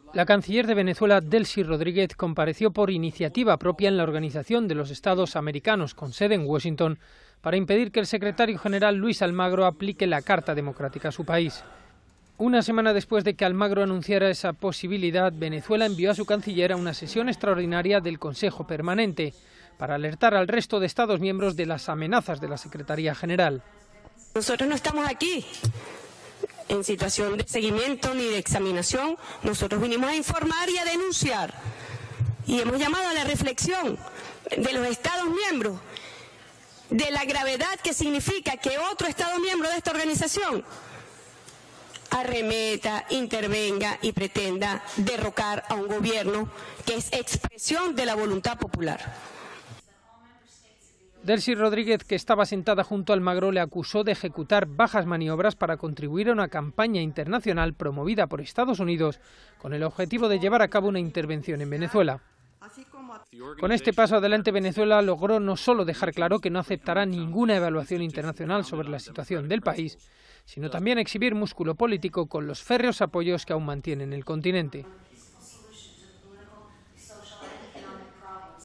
La canciller de Venezuela, Delcy Rodríguez, compareció por iniciativa propia en la Organización de los Estados Americanos, con sede en Washington, para impedir que el secretario general Luis Almagro aplique la Carta Democrática a su país. Una semana después de que Almagro anunciara esa posibilidad, Venezuela envió a su canciller a una sesión extraordinaria del Consejo Permanente para alertar al resto de Estados miembros de las amenazas de la Secretaría General. Nosotros no estamos aquí en situación de seguimiento ni de examinación. Nosotros vinimos a informar y a denunciar. Y hemos llamado a la reflexión de los Estados miembros de la gravedad que significa que otro Estado miembro de esta organización arremeta, intervenga y pretenda derrocar a un gobierno que es expresión de la voluntad popular. Delcy Rodríguez, que estaba sentada junto a Almagro, le acusó de ejecutar bajas maniobras para contribuir a una campaña internacional promovida por Estados Unidos con el objetivo de llevar a cabo una intervención en Venezuela. Con este paso adelante, Venezuela logró no solo dejar claro que no aceptará ninguna evaluación internacional sobre la situación del país, sino también exhibir músculo político con los férreos apoyos que aún mantiene en el continente.